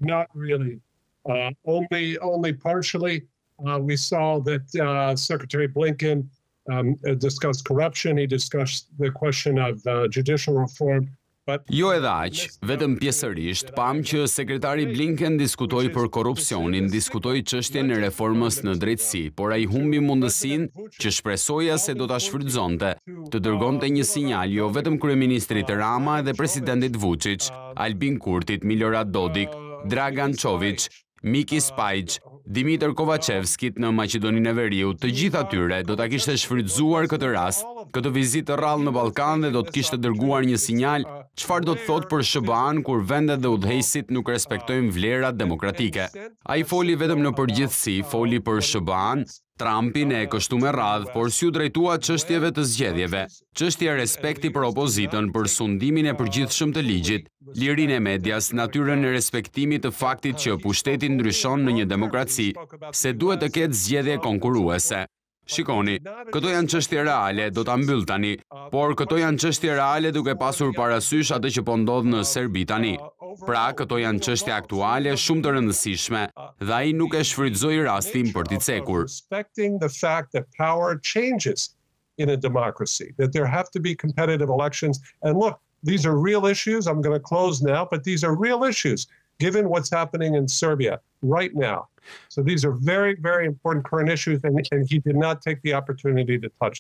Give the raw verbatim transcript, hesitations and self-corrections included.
not really. Uh, only, only partially. Uh, we saw that uh, Secretary Blinken um, discussed corruption. He discussed the question of uh, judicial reform. Jo edhe aq, vetëm pjesërisht, pam që sekretari Blinken diskutoi për korrupsionin, diskutoi çështjen e reformës në drejtësi, por ai humbi mundësinë që shpresoja se do ta shfrytëzonte, të dërgonte një sinjal jo vetëm kryeministrit Rama edhe presidentit Vučić, Albin Kurtit, Milorad Dodik, Dragan Čović, Miki Spajç, Dimitër Kovacevskit në Maqedoninë e Veriut, të gjithë atyre do ta kishte shfrytëzuar këtë rast, këtë vizitë të rrallë në Ballkan dhe do të kishte dërguar një sinjal çfarë do të thotë për S B A-n kur vendet dhe udhëheqësit nuk respektojnë vlerat demokratike. Ai foli vetëm në përgjithësi, foli për S B A-n, Trumpin e kështu me radhë, por s'ju drejtua çështjeve të zgjedhjeve, çështja e respekti për opozitën, për sundimin e përgjithshëm të ligjit, lirinë e medias, natyrën e respektimit të faktit që pushteti ndryshon në një demokraci, se duhet të ketë zgjedhje konkurruese. Shikoni, këto janë çështje reale, do ta mbyll tani, por këto janë çështje reale duke pasur parasysh atë që po ndodh në Serbi tani. Pra, këto janë çështje aktuale shumë të rëndësishme dhe ai nuk e shfrytëzoi rastin për t'i cekur. Respecting the fact that power changes in a democracy, that there have to be competitive elections. And look, these are real issues. I'm going to close now, but these are real issues given what's happening in Serbia right now. So these are very, very important current issues, and, and he did not take the opportunity to touch them.